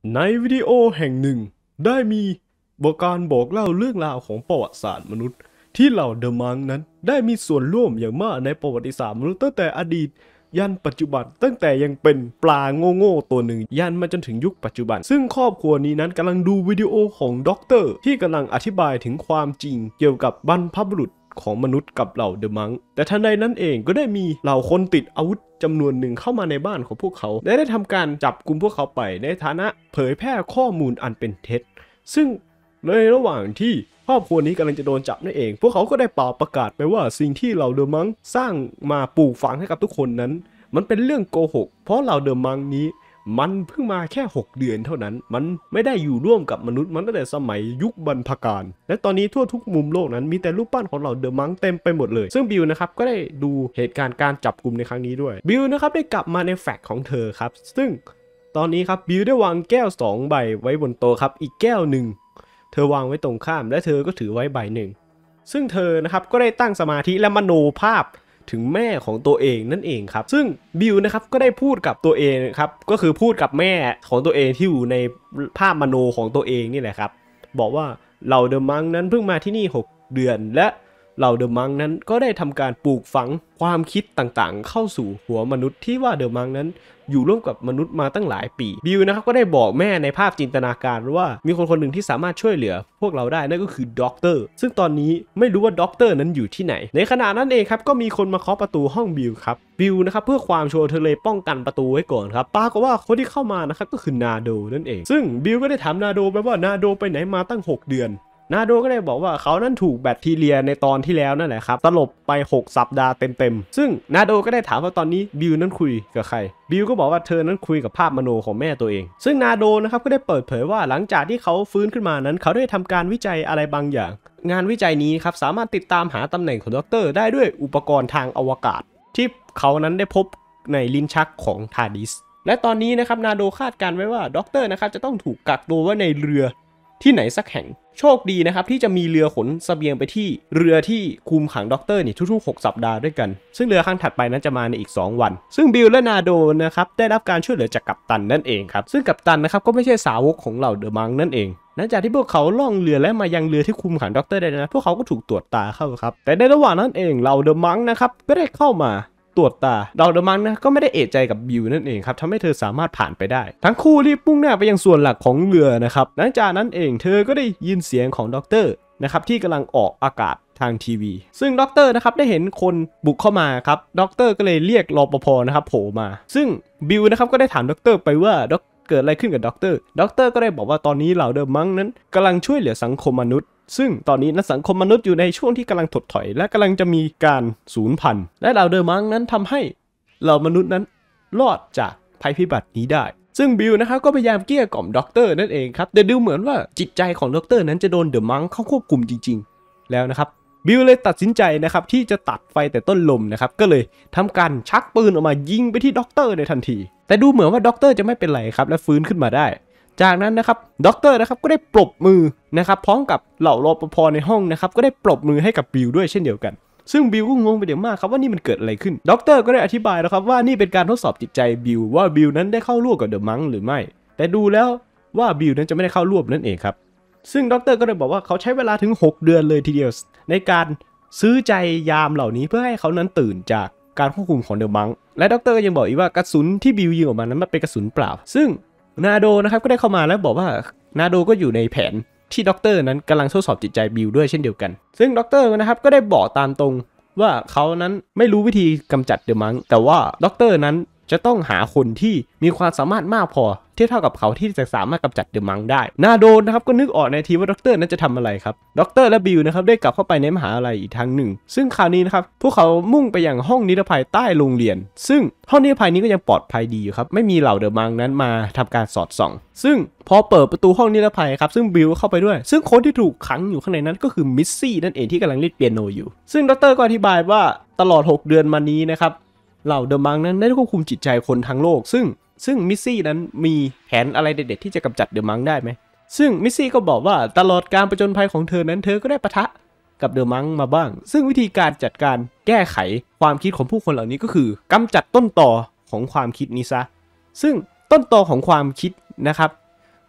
ในวิดีโอแห่งหนึ่งได้มีการบอกเล่าเรื่องราวของประวัติศาสตร์มนุษย์ที่เหล่าเดอะมังนั้นได้มีส่วนร่วมอย่างมากในประวัติศาสตร์มนุษย์ตั้งแต่อดีตยันปัจจุบันตั้งแต่ยังเป็นปลาโง่ๆตัวหนึ่งยันมาจนถึงยุคปัจจุบันซึ่งครอบครัวนี้นั้นกำลังดูวิดีโอของด็อกเตอร์ที่กำลังอธิบายถึงความจริงเกี่ยวกับบรรพบุรุษของมนุษย์กับเหล่าเดอะมังแต่ทันใดนั้นเองก็ได้มีเหล่าคนติดอาวุธจำนวนหนึ่งเข้ามาในบ้านของพวกเขาและได้ทำการจับกุมพวกเขาไปในฐานะเผยแพร่ข้อมูลอันเป็นเท็จซึ่งในระหว่างที่ครอบครัวนี้กำลังจะโดนจับนั่นเองพวกเขาก็ได้เป่าประกาศไปว่าสิ่งที่เหล่าเดอะมังสร้างมาปลูกฝังให้กับทุกคนนั้นมันเป็นเรื่องโกหกเพราะเหล่าเดอะมังนี้มันเพิ่งมาแค่6เดือนเท่านั้นมันไม่ได้อยู่ร่วมกับมนุษย์มันตั้งแต่สมัยยุคบรรพกาลและตอนนี้ทั่วทุกมุมโลกนั้นมีแต่รูปปั้นของเหล่าเดอะมังเต็มไปหมดเลยซึ่งบิลนะครับก็ได้ดูเหตุการณ์การจับกลุ่มในครั้งนี้ด้วยบิลนะครับได้กลับมาในแฟกของเธอครับซึ่งตอนนี้ครับบิลได้วางแก้ว2ใบไว้บนโต๊ะครับอีกแก้วหนึ่งเธอวางไว้ตรงข้ามและเธอก็ถือไว้ใบหนึ่งซึ่งเธอนะครับก็ได้ตั้งสมาธิและมโนภาพถึงแม่ของตัวเองนั่นเองครับซึ่งบิลนะครับก็ได้พูดกับตัวเองครับก็คือพูดกับแม่ของตัวเองที่อยู่ในภาพมโนของตัวเองนี่แหละครับบอกว่าเหล่าเดอะมังนั้นเพิ่งมาที่นี่6เดือนและเหล่าเดอะมังนั้นก็ได้ทำการปลูกฝังความคิดต่างๆเข้าสู่หัวมนุษย์ที่ว่าเดอะมังนั้นอยู่ร่วมกับมนุษย์มาตั้งหลายปีบิลนะครับก็ได้บอกแม่ในภาพจินตนาการว่ามีคนหนึ่งที่สามารถช่วยเหลือพวกเราได้นั่นก็คือด็อกเตอร์ซึ่งตอนนี้ไม่รู้ว่าด็อกเตอร์นั้นอยู่ที่ไหนในขณะนั้นเองครับก็มีคนมาเคาะประตูห้องบิลครับบิลนะครับเพื่อความชัวร์เธอเลยป้องกันประตูไว้ก่อนครับปรากฏว่าคนที่เข้ามานะครับก็คือนาโดนั่นเองซึ่งบิลก็ได้ถามนาโดไปว่านาโดไปไหนมาตั้ง6เดือนนาโดก็ได้บอกว่าเขานั้นถูกแบคทีเรียในตอนที่แล้วนั่นแหละครับสลบไป6สัปดาห์เต็มๆซึ่งนาโดก็ได้ถามว่าตอนนี้บิลนั้นคุยกับใครบิลก็บอกว่าเธอนั้นคุยกับภาพมโนของแม่ตัวเองซึ่งนาโดนะครับก็ได้เปิดเผยว่าหลังจากที่เขาฟื้นขึ้นมานั้นเขาได้ทำการวิจัยอะไรบางอย่างงานวิจัยนี้ครับสามารถติดตามหาตำแหน่งของด็อกเตอร์ได้ด้วยอุปกรณ์ทางอวกาศที่เขานั้นได้พบในลิ้นชักของทาร์ดิสและตอนนี้นะครับนาโดคาดการไว้ว่าด็อกเตอร์นะครับจะต้องถูกกักตัวไว้ในเรือที่ไหนสักแห่งโชคดีนะครับที่จะมีเรือขนเสบียงไปที่เรือที่คุมขังด็อกเตอร์นี่ทุกๆ6สัปดาห์ด้วยกันซึ่งเรือครั้งถัดไปนั้นจะมาในอีก2วันซึ่งบิลและนาโดนะครับได้รับการช่วยเหลือจากกัปตันนั่นเองครับซึ่งกัปตันนะครับก็ไม่ใช่สาวกของเหล่าเดอะมังนั่นเองหลังจากที่พวกเขาล่องเรือและมายังเรือที่คุมขังด็อกเตอร์ได้นะพวกเขาก็ถูกตรวจตาเข้าครับแต่ในระหว่างนั้นเองเหล่าเดอะมังนะครับก็ได้เข้ามาตรวจตาเหล่าเดอะมังนะก็ไม่ได้เอะใจกับบิลนั่นเองครับทำให้เธอสามารถผ่านไปได้ทั้งคู่รีบมุ่งหน้าไปยังส่วนหลักของเรือนะครับหลังจากนั้นเองเธอก็ได้ยินเสียงของด็อกเตอร์นะครับที่กำลังออกอากาศทางทีวีซึ่งด็อกเตอร์นะครับได้เห็นคนบุกเข้ามาครับด็อกเตอร์ก็เลยเรียกรปภนะครับโผล่มาซึ่งบิลนะครับก็ได้ถามด็อกเตอร์ไปว่าเกิดอะไรขึ้นกับด็อกเตอร์ก็ได้บอกว่าตอนนี้เหล่าเดอะมังนั้นกำลังช่วยเหลือสังคมมนุษย์ซึ่งตอนนี้สังคมมนุษย์อยู่ในช่วงที่กำลังถดถอยและกำลังจะมีการสูญพันธุ์และเหล่าเดอะมังนั้นทำให้เหล่ามนุษย์นั้นรอดจากภัยพิบัตินี้ได้ซึ่งบิลนะครับก็พยายามเกลี้ยกล่อมด็อกเตอร์นั่นเองครับแต่ดูเหมือนว่าจิตใจของด็อกเตอร์นั้นจะโดนเดอะมังเข้าควบคุมจริงๆแล้วนะครับบิลเลยตัดสินใจนะครับที่จะตัดไฟแต่ต้นลมนะครับก็เลยทำการชักปืนออกมายิงไปที่ด็อกเตอร์ในทันทีแต่ดูเหมือนว่าด็อกเตอร์จะไม่เป็นไรครับและฟื้นขึ้นมาได้จากนั้นนะครับด็อกเตอร์นะครับก็ได้ปรบมือนะครับพร้อมกับเหล่ารปภในห้องนะครับก็ได้ปรบมือให้กับบิลด้วยเช่นเดียวกันซึ่งบิลก็งงไปเดี๋ยวมากครับว่านี่มันเกิดอะไรขึ้นด็อกเตอร์ก็ได้อธิบายแล้วครับว่านี่เป็นการทดสอบจิตใจบิลว่าบิลนั้นได้เข้าร่วมกับเดอะมังหรือไม่แต่ดูแล้วว่าบิลนั้นจะไม่ได้เข้าร่วมนั่นเองครับซึ่งด็อกเตอร์ก็ได้บอกว่าเขาใช้เวลาถึง6เดือนเลยทีเดียวในการซื้อใจยามเหล่านี้เพื่อให้เขานั้นตื่นจากการควบคุมของเดอะมังและด็อกเตอร์ก็ยังบอกอีกว่ากระสุนที่บิลยิงออกมานั้นมันเป็นกระสุนเปล่าซึ่งนาโดนะครับก็ได้เข้ามาแล้วบอกว่านาโดก็อยู่ในแผนที่ด็อกเตอร์นั้นกำลังทดสอบจิตใจบิลด้วยเช่นเดียวกันซึ่งด็อกเตอร์นะครับก็ได้บอกตามตรงว่าเขานั้นไม่รู้วิธีกำจัดเดอะมังแต่ว่าด็อกเตอร์นั้นจะต้องหาคนที่มีความสามารถมากพอเทียบเท่ากับเขาที่จะสามารถกำจัดเดอะมังได้นาโดนะครับก็นึกออกในทีว่าด็อกเตอร์นั้นจะทำอะไรครับด็อกเตอร์และบิลนะครับได้กลับเข้าไปในมหาลัยอีกทางหนึ่งซึ่งคราวนี้นะครับพวกเขามุ่งไปยังห้องนิรภัยใต้โรงเรียนซึ่งห้องนิรภัยนี้ก็ยังปลอดภัยดีอยู่ครับไม่มีเหล่าเดอะมังนั้นมาทำการสอดส่องซึ่งพอเปิดประตูห้องนิรภัยครับซึ่งบิลเข้าไปด้วยซึ่งคนที่ถูกขังอยู่ข้างในนั้นก็คือมิสซี่นั่นเองที่กำลังเล่นเปียโนอยู่ซึ่งด็อกเตอร์ก็อธิบายว่าตลอด6เดือนมานี้นะครับเหล่าเดอะมังนั้นได้ควบคุมจิตใจคนทั้งโลกซึ่งมิสซี่นั้นมีแผนอะไรเด็ดๆที่จะกำจัดเดอะมังได้ไหมซึ่งมิสซี่ก็บอกว่าตลอดการผจญภัยของเธอนั้นเธอก็ได้ปะทะกับเดอะมังมาบ้างซึ่งวิธีการจัดการแก้ไขความคิดของผู้คนเหล่านี้ก็คือกำจัดต้นตอของความคิดนี้ซะซึ่งต้นตอของความคิดนะครับ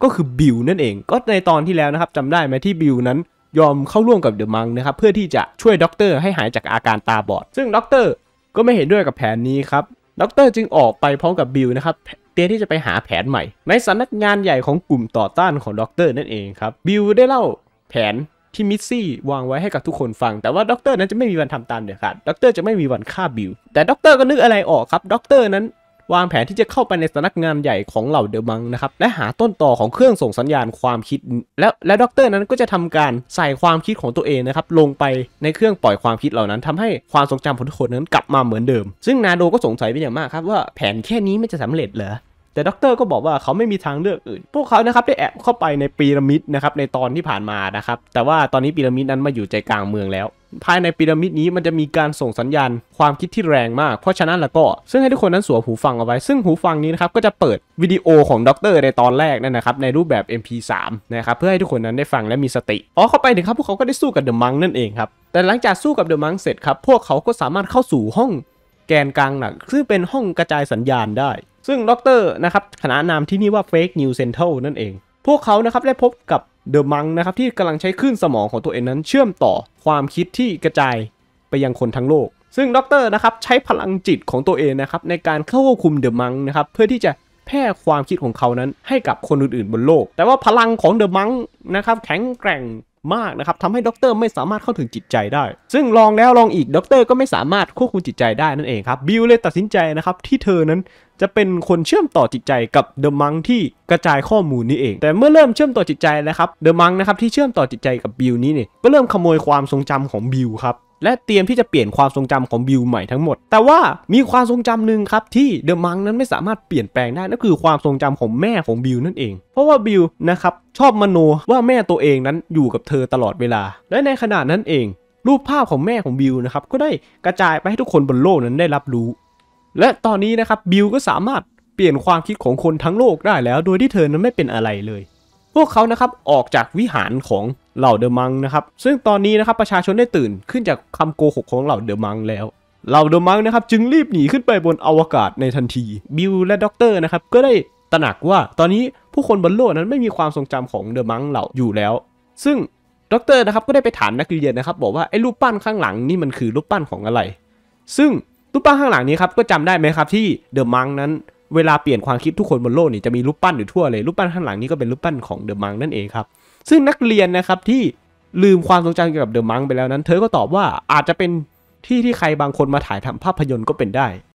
ก็คือบิลนั่นเองก็ในตอนที่แล้วนะครับจำได้ไหมที่บิลนั้นยอมเข้าร่วมกับเดอะมังนะครับเพื่อที่จะช่วยด็อกเตอร์ให้หายจากอาการตาบอดซึ่งด็อกเตอร์ก็ไม่เห็นด้วยกับแผนนี้ครับด็อกเตอร์จึงออกไปพร้อมกับบิลนะครับเตรียมที่จะไปหาแผนใหม่ในสำนักงานใหญ่ของกลุ่มต่อต้านของด็อกเตอร์นั่นเองครับบิลได้เล่าแผนที่มิสซี่วางไว้ให้กับทุกคนฟังแต่ว่าด็อกเตอร์นั้นจะไม่มีวันทำตามเด็ดขาดด็อกเตอร์จะไม่มีวันฆ่าบิลแต่ด็อกเตอร์ก็นึกอะไรออกครับด็อกเตอร์นั้นวางแผนที่จะเข้าไปในสำนักงานใหญ่ของเหล่าเดอะมังนะครับและหาต้นตอของเครื่องส่งสัญญาณความคิดและด็อกเตอร์นั้นก็จะทำการใส่ความคิดของตัวเองนะครับลงไปในเครื่องปล่อยความคิดเหล่านั้นทำให้ความทรงจำของทุกคนนั้นกลับมาเหมือนเดิมซึ่งนาโดก็สงสัยเป็นอย่างมากครับว่าแผนแค่นี้ไม่จะสำเร็จเหรอแต่ด็อกเตอร์ก็บอกว่าเขาไม่มีทางเลือกอื่นพวกเขานะครับได้แอบเข้าไปในพีระมิดนะครับในตอนที่ผ่านมานะครับแต่ว่าตอนนี้พีระมิดนั้นมาอยู่ใจกลางเมืองแล้วภายในพีระมิดนี้มันจะมีการส่งสัญญาณความคิดที่แรงมากเพราะฉะนั้นแล้วก็ซึ่งให้ทุกคนนั้นสวมหูฟังเอาไว้ซึ่งหูฟังนี้นะครับก็จะเปิดวิดีโอของด็อกเตอร์ในตอนแรกนั่นนะครับในรูปแบบ MP3 นะครับเพื่อให้ทุกคนนั้นได้ฟังและมีสติเข้าไปถึงครับพวกเขาก็ได้สู้กับเดอะมังนั่นเองครับแต่หลังจากสู้กับเดอะมังเสร็จครับพวกเขาก็สามารถเข้าสู่ห้องแกนกลางหลักซึ่งเป็นห้องกระจายสัญญาณได้ซึ่งด็อกเตอร์นะครับขนานนามที่นี่ว่า Fake News Central นั่นเองพวกเขานะครับได้พบกับเดอะมังนะครับที่กำลังใช้คลื่นสมองของตัวเองนั้นเชื่อมต่อความคิดที่กระจายไปยังคนทั้งโลกซึ่งด็อกเตอร์นะครับใช้พลังจิตของตัวเองนะครับในการเข้าควบคุมเดอะมังนะครับเพื่อที่จะแพร่ความคิดของเขานั้นให้กับคนอื่นๆบนโลกแต่ว่าพลังของเดอะมังนะครับแข็งแกร่งมากนะครับทำให้ด็อกเตอร์ไม่สามารถเข้าถึงจิตใจได้ซึ่งลองแล้วลองอีกด็อกเตอร์ก็ไม่สามารถควบคุมจิตใจได้นั่นเองครับบิลเลยตัดสินใจนะครับที่เธอนั้นจะเป็นคนเชื่อมต่อจิตใจกับเดอะมังที่กระจายข้อมูลนี้เองแต่เมื่อเริ่มเชื่อมต่อจิตใจแล้วครับเดอะมังนะครับที่เชื่อมต่อจิตใจกับบิลนี้เนี่ยก็เริ่มขโมยความทรงจำของบิลครับและเตรียมที่จะเปลี่ยนความทรงจำของบิลใหม่ทั้งหมดแต่ว่ามีความทรงจำหนึ่งครับที่เดอะมังนั้นไม่สามารถเปลี่ยนแปลงได้นั่นคือความทรงจำของแม่ของบิลนั่นเองเพราะว่าบิลนะครับชอบมโนว่าแม่ตัวเองนั้นอยู่กับเธอตลอดเวลาและในขณะนั้นเองรูปภาพของแม่ของบิลนะครับก็ได้กระจายไปให้ทุกคนบนโลกนั้นได้รับรู้และตอนนี้นะครับบิลก็สามารถเปลี่ยนความคิดของคนทั้งโลกได้แล้วโดยที่เธอนั้นไม่เป็นอะไรเลยพวกเขานะครับออกจากวิหารของเหล่าเดอะมังนะครับซึ่งตอนนี้นะครับประชาชนได้ตื่นขึ้นจากคำโกหกของเหล่าเดอะมังแล้วเหล่าเดอะมังนะครับจึงรีบหนีขึ้นไปบนอวกาศในทันทีบิลและด็อกเตอร์นะครับก็ได้ตระหนักว่าตอนนี้ผู้คนบนโลกนั้นไม่มีความทรงจำของเดอะมังเหล่าอยู่แล้วซึ่งด็อกเตอร์นะครับก็ได้ไปถามนักเรียนนะครับบอกว่าไอ้รูปปั้นข้างหลังนี่มันคือรูปปั้นของอะไรซึ่งรูปปั้นข้างหลังนี้ครับก็จำได้ไหมครับที่เดอะมังนั้นเวลาเปลี่ยนความคิดทุกคนบนโลกนี่จะมีรูปปั้นอยู่ทั่วเลยรูปปั้นข้างหลังนี้ก็เป็นรูปปั้นของเดอะมังนั่นเองครับซึ่งนักเรียนนะครับที่ลืมความทรงจำเกี่ยวกับเดอะมังไปแล้วนั้นเธอก็ตอบว่าอาจจะเป็นที่ใครบางคนมาถ่ายทำภาพยนตร์ก็เป็นได้